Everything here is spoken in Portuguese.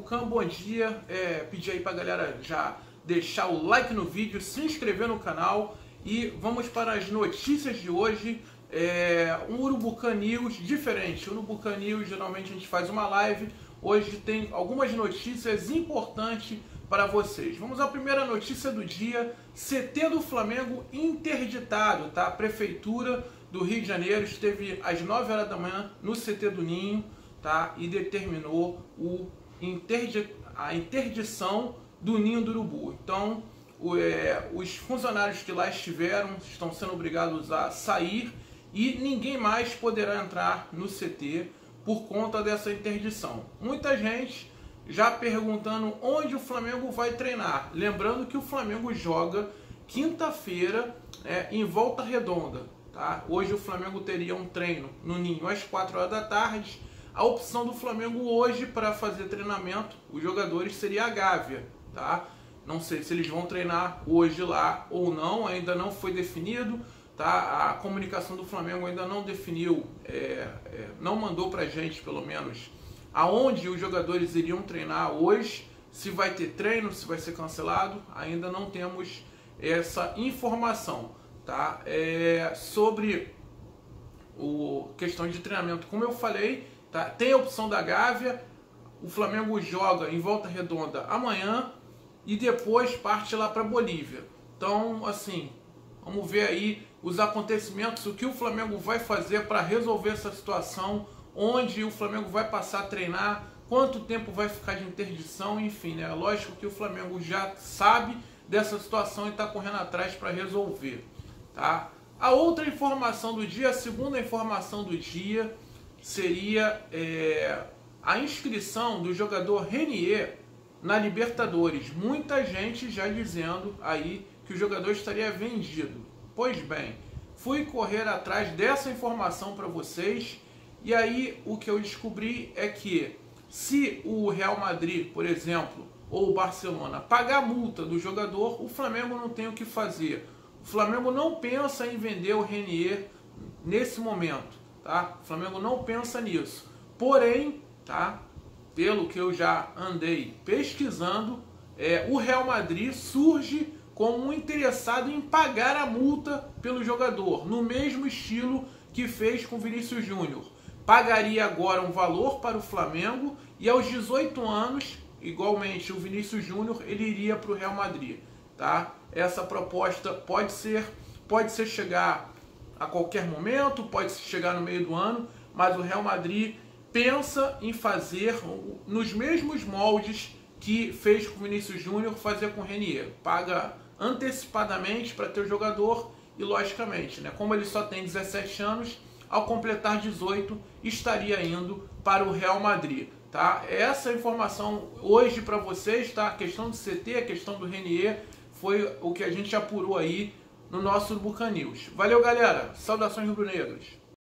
Urubucã, bom dia. Pedir aí pra galera já deixar o like no vídeo, se inscrever no canal e vamos para as notícias de hoje. Um Urubucã News diferente. O Urubucã News, geralmente a gente faz uma live. Hoje tem algumas notícias importantes para vocês. Vamos à primeira notícia do dia. CT do Flamengo interditado, tá? A Prefeitura do Rio de Janeiro esteve às 9 horas da manhã no CT do Ninho, tá? E determinou a interdição do Ninho do Urubu. Então, os funcionários que lá estiveram estão sendo obrigados a sair e ninguém mais poderá entrar no CT por conta dessa interdição. Muita gente já perguntando onde o Flamengo vai treinar. Lembrando que o Flamengo joga quinta-feira em Volta Redonda. Tá? Hoje o Flamengo teria um treino no Ninho às 4 horas da tarde. A opção do Flamengo hoje para fazer treinamento, os jogadores, seria a Gávea. Tá? Não sei se eles vão treinar hoje lá ou não, ainda não foi definido. Tá? A comunicação do Flamengo ainda não definiu, não mandou para a gente, pelo menos, aonde os jogadores iriam treinar hoje, se vai ter treino, se vai ser cancelado, ainda não temos essa informação. Tá? Sobre a questão de treinamento, como eu falei, tá? Tem a opção da Gávea, o Flamengo joga em Volta Redonda amanhã e depois parte lá para Bolívia. Então, assim, vamos ver aí os acontecimentos, o que o Flamengo vai fazer para resolver essa situação, onde o Flamengo vai passar a treinar, quanto tempo vai ficar de interdição, enfim, né? Lógico que o Flamengo já sabe dessa situação e está correndo atrás para resolver. Tá? A outra informação do dia, a segunda informação do dia, seria a inscrição do jogador Renier na Libertadores. Muita gente já dizendo aí que o jogador estaria vendido. Pois bem, fui correr atrás dessa informação para vocês e aí o que eu descobri é que se o Real Madrid, por exemplo, ou o Barcelona pagar a multa do jogador, o Flamengo não tem o que fazer. O Flamengo não pensa em vender o Renier nesse momento, tá? O Flamengo não pensa nisso. Porém, tá? Pelo que eu já andei pesquisando, o Real Madrid surge como um interessado em pagar a multa pelo jogador, no mesmo estilo que fez com o Vinícius Júnior. Pagaria agora um valor para o Flamengo e aos 18 anos, igualmente o Vinícius Júnior, ele iria para o Real Madrid. Tá? Essa proposta pode ser chegar a qualquer momento, pode chegar no meio do ano, mas o Real Madrid pensa em fazer nos mesmos moldes que fez com o Vinícius Júnior, fazer com o Renier. Paga antecipadamente para ter o jogador e, logicamente, né, como ele só tem 17 anos, ao completar 18 estaria indo para o Real Madrid. Tá? Essa informação hoje para vocês, tá? A questão do CT, a questão do Renier, foi o que a gente apurou aí no nosso Urubucã News. Valeu, galera. Saudações rubro-negras.